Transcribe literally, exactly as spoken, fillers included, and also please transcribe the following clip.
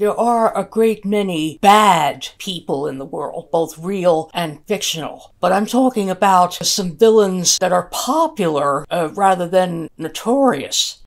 there are a great many bad people in the world, both real and fictional. But I'm talking about some villains that are popular uh, rather than notorious.